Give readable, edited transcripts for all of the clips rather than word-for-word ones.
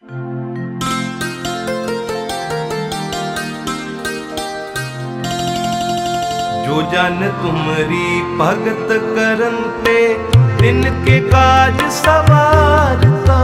जो जन तुमरी भगत करन ते तिनके काज सवारता।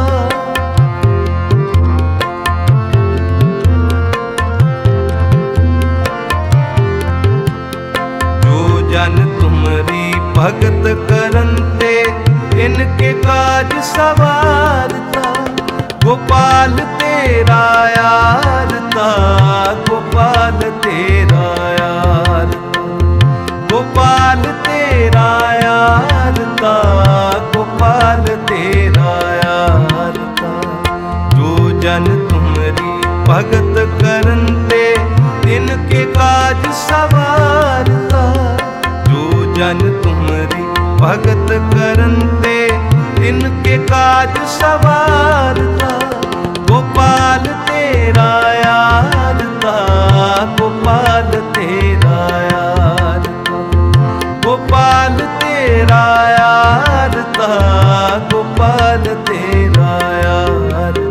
जो जन तुमरी भगत करन ते तिनके काज सवारता। गोपाल तेरा यारता, गोपाल तेरा यारता, गोपाल तेरा यारता, गोपाल तेरा यारता। जो जन तुमरी भगत करन ते तिनके काज सवारता। जो जन तुमरी भगत करन ते तिनके काज सवारता। गोपाल तेरा यारता, गोपाल तेरा यारता, गोपाल तेरा यारता, गोपाल तेरा यारता।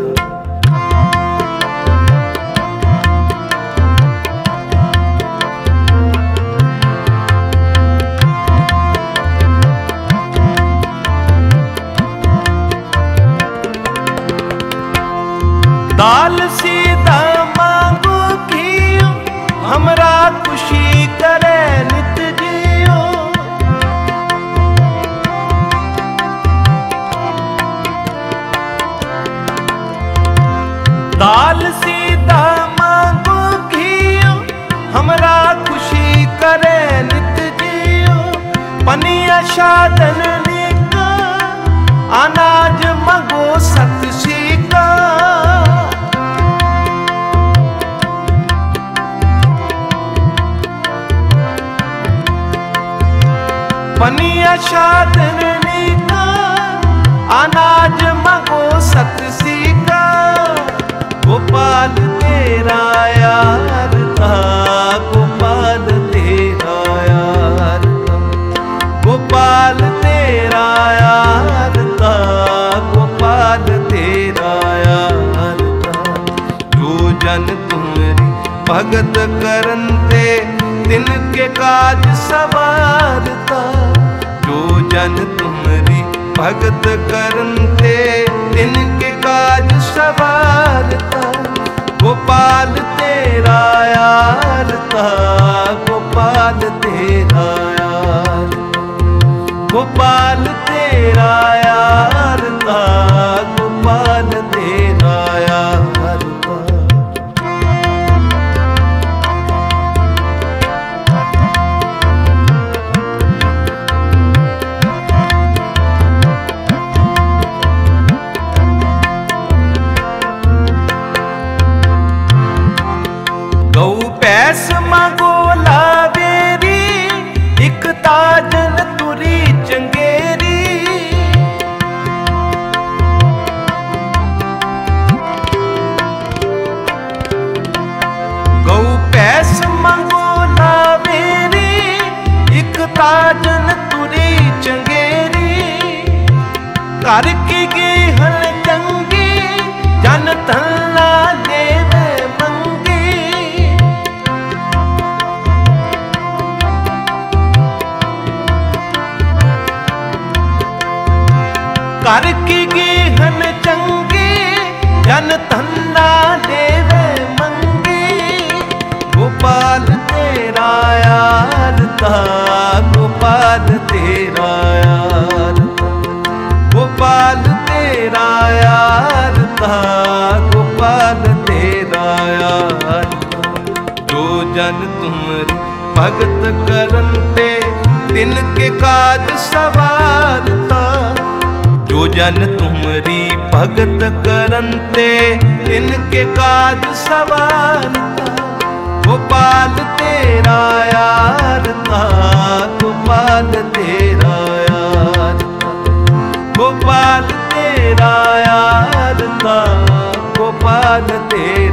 दाल सीधा मांगो घियो, हमरा खुशी करे नित जियो। दाल सीधा मांगो घियो, हमरा खुशी करे नित जियो। पनिया शादन निका, अनाज मंगो सत सीका। पनिया शादन निका, अनाज मंगो सत सीका। गोपाल तेरा यारता, गोपाल तेरा यारता, गोपाल तेरा यारता, गोपाल तेरा यारता। जो जन तुमरी भगत करन ते तिनके काज सवारता। जो जन तुमरी भगत करन ते तिनके काज सवारता। गोपाल तेरा यारता, गोपाल तेरा यारता, गोपाल तेरा यारता, गोपाल तेरा यारता। गऊ पैस मांगो लावेरी, एक ताजन तुरी चंगेरी। गऊ पैस मांगो लावेरी, एक ताजन तुरी चंगेरी। कर की गेहन चंगी, जन धन्ना देवे कर की गेहन चंगी, जन धन्ना देवे मंगी। गोपाल तेरा यारता, गोपाल तेरा यारता, गोपाल तेरा यारता, गोपाल तेरा यारता। जो जन तुमरी भगत करन ते तिनके काज सवारता। जो जन तुमरी भगत करन ते तिनके काज सवारता। गोपाल तेरा यारता, गोपाल तेरा यारता, गोपाल तेरा यारता, गोपाल तेरा